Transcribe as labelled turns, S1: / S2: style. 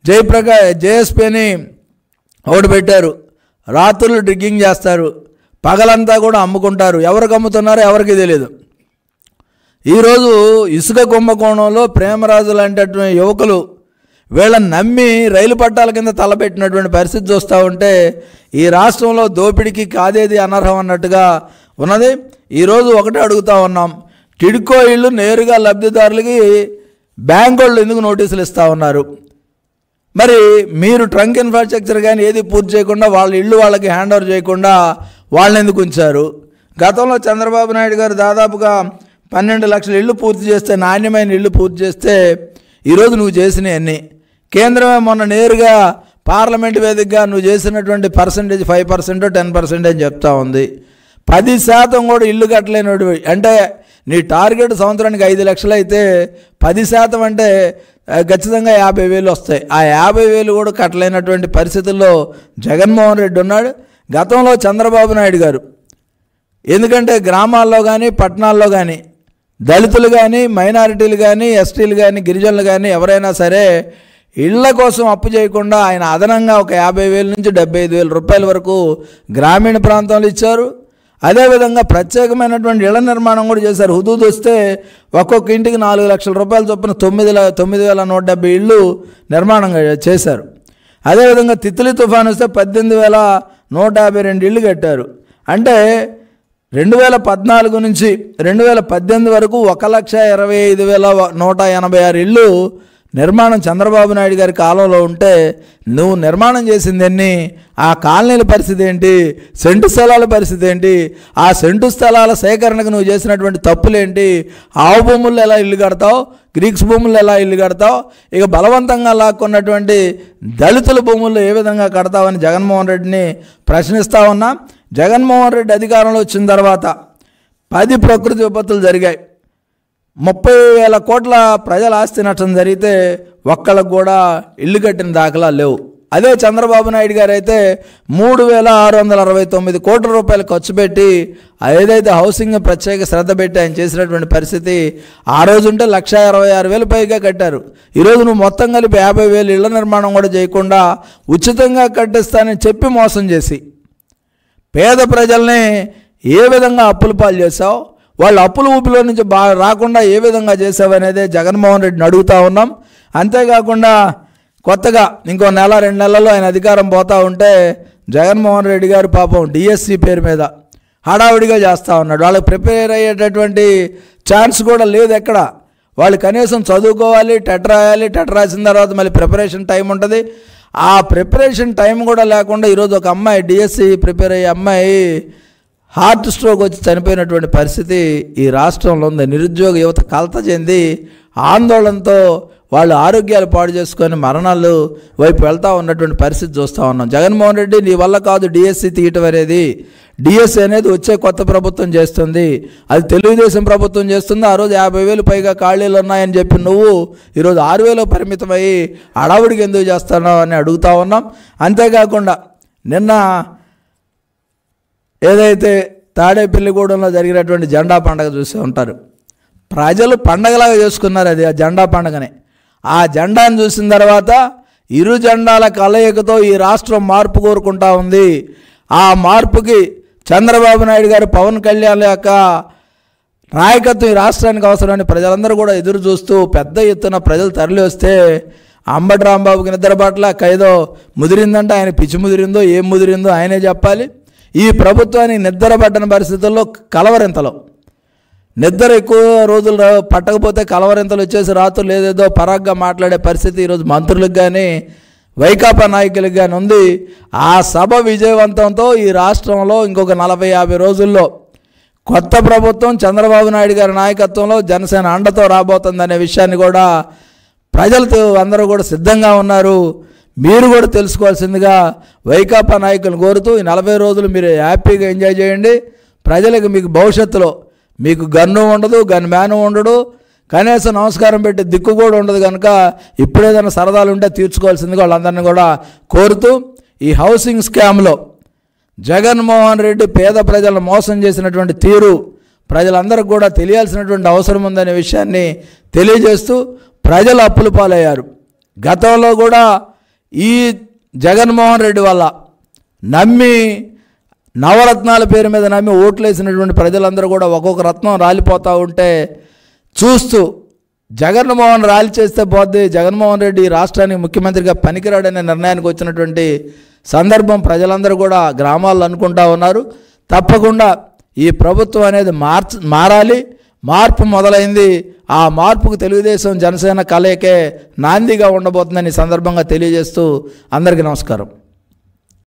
S1: JSP అని ఒకటి పెట్టారు. రాత్రులు డ్రిగ్గింగ్ చేస్తారు, పగలంతా కూడా అమ్ముకుంటారు. ఎవరికి అమ్ముతున్నారో ఎవరికి తెలియదు. ఈరోజు ఇసుక కుంభకోణంలో ప్రేమరాజు లాంటి యువకులు వీళ్ళని నమ్మి రైలు పట్టాల కింద తలపెట్టినటువంటి పరిస్థితి చూస్తూ ఉంటే ఈ రాష్ట్రంలో దోపిడీకి కాదేది అనర్హం అన్నట్టుగా ఉన్నది. ఈరోజు ఒకటే అడుగుతూ ఉన్నాం, టిడ్కో ఇళ్ళు నేరుగా లబ్ధిదారులకి బ్యాంకు వాళ్ళు ఎందుకు నోటీసులు ఇస్తూ ఉన్నారు? మరి మీరు ట్రంక్ ఇన్ఫ్రాస్ట్రక్చర్ కానీ ఏది పూర్తి చేయకుండా వాళ్ళ ఇళ్ళు వాళ్ళకి హ్యాండ్ ఓవర్ చేయకుండా వాళ్ళని ఎందుకు ఉంచారు? గతంలో చంద్రబాబు నాయుడు గారు దాదాపుగా 12 లక్షల ఇళ్ళు పూర్తి చేస్తే, నాణ్యమైన ఇళ్ళు పూర్తి చేస్తే ఈరోజు నువ్వు చేసినవన్నీ కేంద్రమే మొన్న నేరుగా పార్లమెంట్ వేదికగా నువ్వు చేసినటువంటి పర్సంటేజ్ 5% 10% అని చెప్తా ఉంది. 10% కూడా ఇల్లు కట్టలేనోడు అంటే నీ టార్గెట్ సంవత్సరానికి 5 లక్షలు అయితే 10% అంటే ఖచ్చితంగా 50,000 వస్తాయి. ఆ 50,000 కూడా కట్టలేనటువంటి పరిస్థితుల్లో జగన్మోహన్ రెడ్డి ఉన్నాడు. గతంలో చంద్రబాబు నాయుడు గారు ఎందుకంటే గ్రామాల్లో కానీ పట్టణాల్లో కానీ దళితులు కానీ మైనారిటీలు కానీ ఎస్టీలు కానీ గిరిజనులు కానీ ఎవరైనా సరే ఇళ్ల కోసం అప్పు చేయకుండా ఆయన అదనంగా ఒక 50,000 నుంచి 75,000 రూపాయల వరకు గ్రామీణ ప్రాంతంలో ఇచ్చారు. అదేవిధంగా ప్రత్యేకమైనటువంటి ఇళ్ల నిర్మాణం కూడా చేశారు. హుదూద్ వస్తే ఒక్కొక్క ఇంటికి 4 లక్షల రూపాయల చొప్పున 9,170 ఇళ్ళు నిర్మాణం చేశారు. అదేవిధంగా తిత్లీ తుఫాను వస్తే 18,152 ఇళ్ళు కట్టారు. అంటే 2014 నుంచి 2018 వరకు 1,25,186 ఇళ్ళు నిర్మాణం చంద్రబాబు నాయుడు గారి కాలంలో ఉంటే నువ్వు నిర్మాణం చేసిందన్నీ ఆ కాలనీల పరిస్థితి ఏంటి? సెంటు స్థలాల పరిస్థితి ఏంటి? ఆ సెంటు స్థలాల సేకరణకు నువ్వు చేసినటువంటి తప్పులేంటి? ఆవు భూముల్లో ఎలా ఇల్లు కడతావు? గ్రీక్స్ భూముల్లో ఎలా ఇల్లు కడతావు? ఇక బలవంతంగా లాక్కున్నటువంటి దళితుల భూముల్లో ఏ విధంగా కడతావని జగన్మోహన్ రెడ్డిని ప్రశ్నిస్తూ ఉన్నా. జగన్మోహన్ రెడ్డి అధికారంలో వచ్చిన తర్వాత 10 ప్రకృతి విపత్తులు జరిగాయి. 30,000 కోట్ల ప్రజల ఆస్తి నష్టం జరిగితే ఒక్కళ్ళకు కూడా ఇల్లు కట్టిన దాఖలాలు లేవు. అదే చంద్రబాబు నాయుడు గారు అయితే 3,669 కోట్ల రూపాయలు ఖర్చు పెట్టి ఏదైతే హౌసింగ్ ప్రత్యేక శ్రద్ధ పెట్టి ఆయన చేసినటువంటి పరిస్థితి ఆ రోజు ఉంటే 1,66,000 పైగా కట్టారు. ఈరోజు నువ్వు మొత్తం కలిపి 50,000 ఇళ్ల నిర్మాణం కూడా చేయకుండా ఉచితంగా కట్టిస్తానని చెప్పి మోసం చేసి పేద ప్రజల్ని ఏ విధంగా అప్పుల పాలు చేశావు? వాళ్ళు అప్పుల ఊపిలో నుంచి రాకుండా ఏ విధంగా చేసావు అనేది జగన్మోహన్ రెడ్డిని అడుగుతూ ఉన్నాం. అంతేకాకుండా కొత్తగా ఇంకో నెల 2 నెలల్లో ఆయన అధికారం పోతూ ఉంటే జగన్మోహన్ రెడ్డి గారు పాపం డిఎస్సి పేరు మీద హడావుడిగా చేస్తూ ఉన్నాడు. వాళ్ళకి ప్రిపేర్ అయ్యేటటువంటి ఛాన్స్ కూడా లేదు ఎక్కడ. వాళ్ళు కనీసం చదువుకోవాలి, టెట్ రాయాలి, టెట్ రాసిన తర్వాత మళ్ళీ ప్రిపరేషన్ టైం ఉంటుంది. ఆ ప్రిపరేషన్ టైం కూడా లేకుండా ఈరోజు ఒక అమ్మాయి డిఎస్సి ప్రిపేర్ అయ్యే అమ్మాయి హార్ట్ స్ట్రోక్ వచ్చి చనిపోయినటువంటి పరిస్థితి ఈ రాష్ట్రంలో ఉంది. నిరుద్యోగ యువత కలత చెంది ఆందోళనతో వాళ్ళు ఆరోగ్యాలు పాడు చేసుకొని మరణాలు వైపు వెళ్తూ ఉన్నటువంటి పరిస్థితి చూస్తూ ఉన్నాం. జగన్మోహన్ రెడ్డి నీ వల్ల కాదు డిఎస్సి తీయటం అనేది. డిఎస్సి అనేది వచ్చే కొత్త ప్రభుత్వం చేస్తుంది, అది తెలుగుదేశం ప్రభుత్వం చేస్తుంది. ఆ రోజు 50,000 పైగా ఖాళీలు ఉన్నాయని చెప్పి నువ్వు ఈరోజు 6,000 పరిమితమయ్యి అడావుడికి ఎందుకు చేస్తున్నావు అని అడుగుతూ ఉన్నాం. అంతేకాకుండా నిన్న ఏదైతే తాడేపల్లిగూడెంలో జరిగినటువంటి జెండా పండుగ చూసి ఉంటారు. ప్రజలు పండగలాగా చేసుకున్నారు అది ఆ జెండా పండుగని. ఆ జెండాను చూసిన తర్వాత ఇరు జెండాల కలయికతో ఈ రాష్ట్రం మార్పు కోరుకుంటా ఉంది. ఆ మార్పుకి చంద్రబాబు నాయుడు గారు, పవన్ కళ్యాణ్ యొక్క నాయకత్వం ఈ రాష్ట్రానికి అవసరమని ప్రజలందరూ కూడా ఎదురు చూస్తూ పెద్ద ఎత్తున ప్రజలు తరలి వస్తే అంబటి రాంబాబుకి నిద్ర పట్ల ఏదో ముదిరిందంటే ఆయన పిచ్చి ముదిరిందో ఏం ముదిరిందో ఆయనే చెప్పాలి. ఈ ప్రభుత్వానికి నిద్ర పట్టని పరిస్థితుల్లో కలవరింతలో నిద్ర ఎక్కువ రోజులు పట్టకపోతే కలవరింతలు వచ్చేసి రాత్రులు ఏదేదో పరాగ్గా మాట్లాడే పరిస్థితి ఈరోజు మంత్రులకు కానీ వైకాపా నాయకులకు కానీ ఉంది. ఆ సభ విజయవంతంతో ఈ రాష్ట్రంలో ఇంకొక 40-50 రోజుల్లో కొత్త ప్రభుత్వం చంద్రబాబు నాయుడు గారి నాయకత్వంలో జనసేన అండతో రాబోతుందనే విషయాన్ని కూడా ప్రజలతో అందరూ కూడా సిద్ధంగా ఉన్నారు. మీరు కూడా తెలుసుకోవాల్సిందిగా వైకాపా నాయకులను కోరుతూ ఈ 40 రోజులు మీరు హ్యాపీగా ఎంజాయ్ చేయండి. ప్రజలకు మీకు భవిష్యత్తులో మీకు గన్ను ఉండదు, గన్ మ్యాను ఉండడు, కనీసం నమస్కారం పెట్టి దిక్కు కూడా ఉండదు. కనుక ఇప్పుడేదైనా సరదాలు ఉంటే తీర్చుకోవాల్సిందిగా వాళ్ళందరినీ కూడా కోరుతూ ఈ హౌసింగ్ స్కామ్లో జగన్మోహన్ రెడ్డి పేద ప్రజలను మోసం చేసినటువంటి తీరు ప్రజలందరికీ కూడా తెలియాల్సినటువంటి అవసరం ఉందనే విషయాన్ని తెలియజేస్తూ ప్రజలు అప్పుల పాలయ్యారు. గతంలో కూడా ఈ జగన్మోహన్ రెడ్డి వల్ల నమ్మి నవరత్నాల పేరు మీద నమ్మి ఓట్లేసినటువంటి ప్రజలందరూ కూడా ఒక్కొక్క రత్నం రాలిపోతూ ఉంటే చూస్తూ జగన్మోహన్ ర్యాలీ చేస్తే పోద్ది, జగన్మోహన్ రెడ్డి రాష్ట్రానికి ముఖ్యమంత్రిగా పనికిరాడనే నిర్ణయానికి వచ్చినటువంటి సందర్భం ప్రజలందరూ కూడా గ్రామాల్లో అనుకుంటా ఉన్నారు. తప్పకుండా ఈ ప్రభుత్వం అనేది మారాలి. మార్పు మొదలైంది. ఆ మార్పుకు తెలుగుదేశం జనసేన కలయికే నాందిగా ఉండబోతుందని సందర్భంగా తెలియజేస్తూ అందరికీ నమస్కారం.